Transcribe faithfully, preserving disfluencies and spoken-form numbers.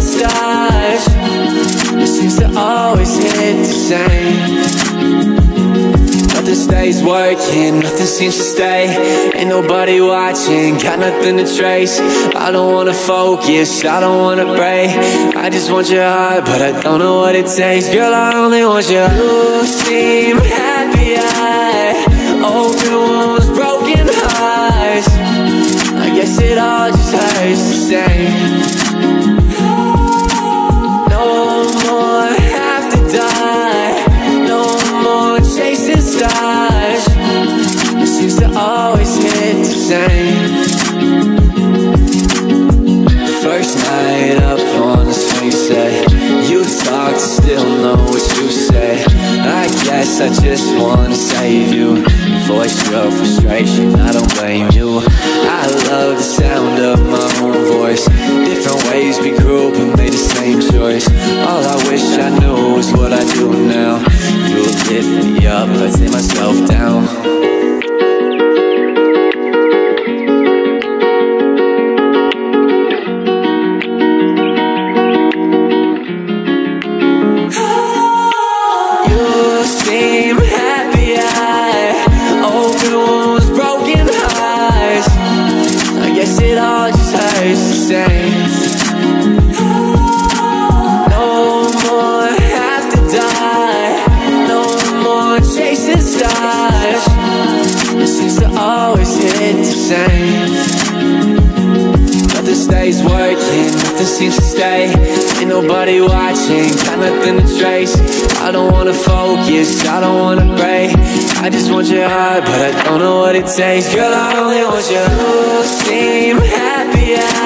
stars. It seems to always hit the same. Nothing stays working, nothing seems to stay. Ain't nobody watching, got nothing to trace. I don't wanna focus, I don't wanna pray. I just want your heart, but I don't know what it takes. Girl, I only want you. You seem happy, I open wounds, broken hearts. I guess it all just hurts the same. No more have to die, no more chasing stars. It seems to always hit the same. First night up on the swing set, you talk to still know what you say. I guess I just wanna save you. Voice your frustration, I don't blame you. I love the sound of my own voice. Different ways we grew up and made the same choice. All I wish I knew was what I do now. You lift me up, I take myself down. Nothing stays working, nothing seems to stay. Ain't nobody watching, got nothing to trace. I don't wanna focus, I don't wanna pray. I just want your heart, but I don't know what it takes. Girl, I only want you. You seem happy.